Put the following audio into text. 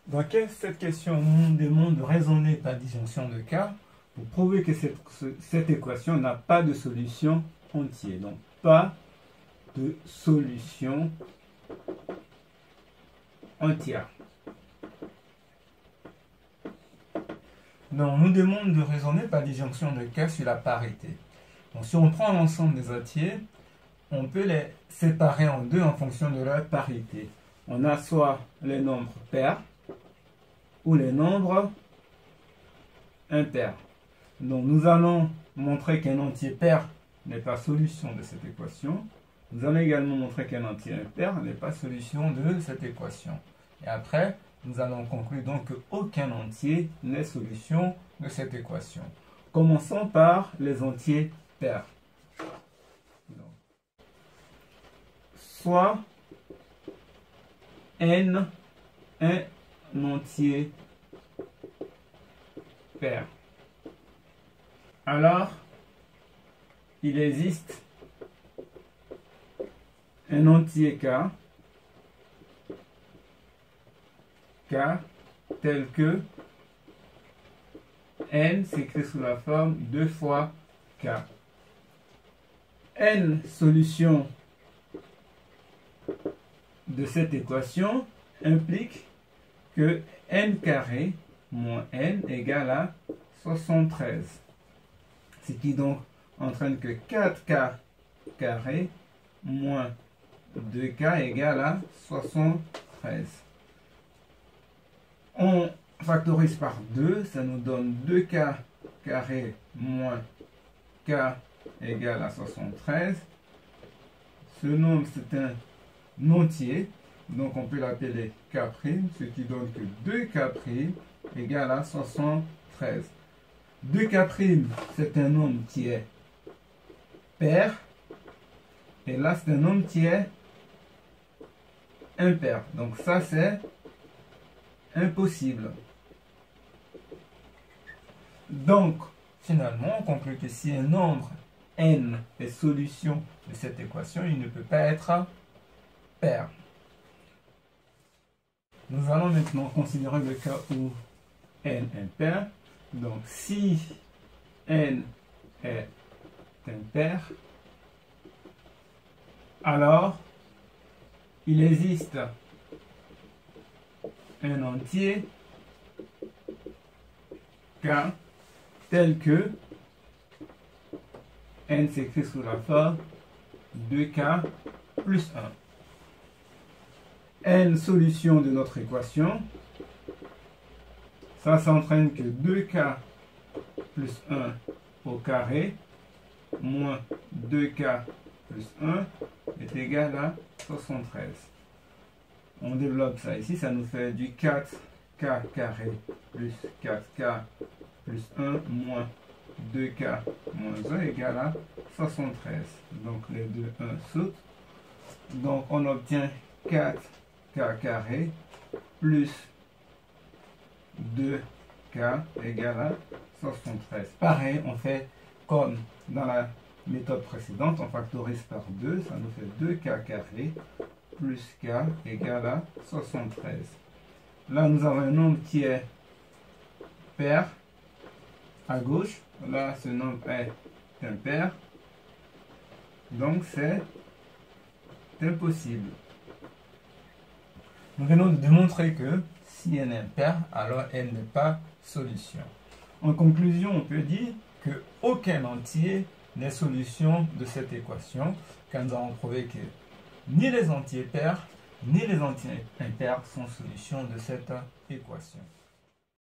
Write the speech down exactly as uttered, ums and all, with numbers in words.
Dans cette question, on nous demande de raisonner par disjonction de cas pour prouver que cette, cette équation n'a pas de solution entière. Donc, pas de solution entière. Donc, on nous demande de raisonner par disjonction de cas sur la parité. Donc, si on prend l'ensemble des entiers, on peut les séparer en deux en fonction de leur parité. On a soit les nombres pairs ou les nombres impairs. Donc, nous allons montrer qu'un entier pair n'est pas solution de cette équation. Nous allons également montrer qu'un entier impair n'est pas solution de cette équation. Et après, nous allons conclure donc qu'aucun entier n'est solution de cette équation. Commençons par les entiers pairs. Donc, soit n un entier pair. Alors, il existe un entier K, K tel que n s'écrit sous la forme deux fois K. N solutions de cette équation implique que n carré moins n égale à soixante-treize. Ce qui donc entraîne que quatre K carré moins deux K égale à soixante-treize. On factorise par deux, ça nous donne deux K carré moins K égale à soixante-treize. Ce nombre, c'est un entier, donc on peut l'appeler K', ce qui donne que deux K' égale à soixante-treize. deux K', c'est un nombre qui est pair, et là, c'est un nombre qui est impair. Donc ça, c'est impossible. Donc, finalement, on conclut que si un nombre n est solution de cette équation, il ne peut pas être pair. Nous allons maintenant considérer le cas où n est impair. Donc, si n est impair, alors il existe un entier K tel que n s'écrit sous la forme deux K plus un. N solution de notre équation, ça s'entraîne que deux K plus un au carré moins deux K plus un est égal à soixante-treize. On développe ça ici, ça nous fait du quatre K carré plus quatre K plus un moins deux K moins un égale à soixante-treize. Donc les deux un sautent. Donc on obtient quatre K carré plus deux K égale à soixante-treize. Pareil, on fait comme dans la méthode précédente, on factorise par deux, ça nous fait deux K carré plus K égale à soixante-treize. Là, nous avons un nombre qui est pair à gauche. Là, ce nombre est impair. Donc, c'est impossible. Nous venons de démontrer que si n est impair, alors n n'est pas solution. En conclusion, on peut dire qu'aucun entier n'est solution de cette équation, car nous avons prouvé que ni les entiers pairs, ni les entiers impairs sont solution de cette équation.